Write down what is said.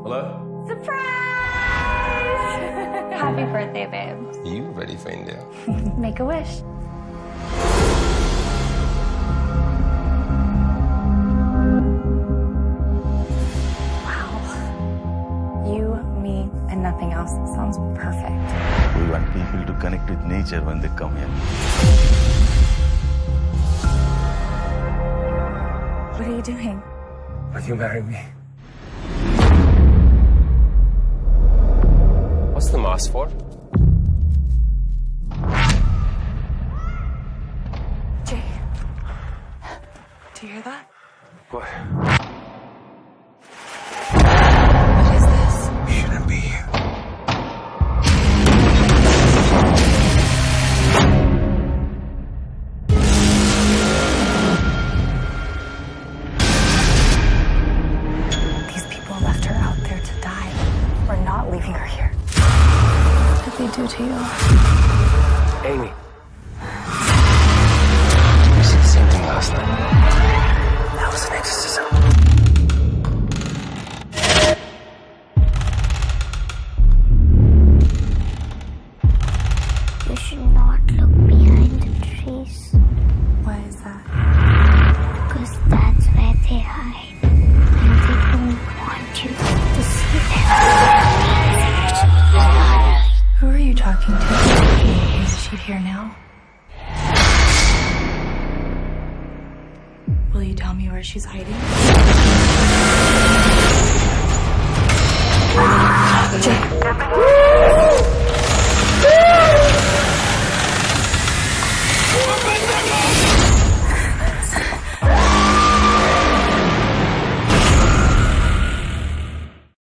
Hello? Surprise! Happy birthday, babe. Are you ready for India? Make a wish. Wow. You, me, and nothing else. Sounds perfect. We want people to connect with nature when they come here. What are you doing? Will you marry me? What's the mask for? Jay. Do you hear that? What? What is this? We shouldn't be here. These people left her out there to die. We're not leaving her here. What did they do to you? Amy. You said the same thing last night. That was an exorcism. You should not look behind the trees. Why is that? Because that's where they hide. And they don't want you to see them. Who are you talking to? Is she here now? Will you tell me where she's hiding?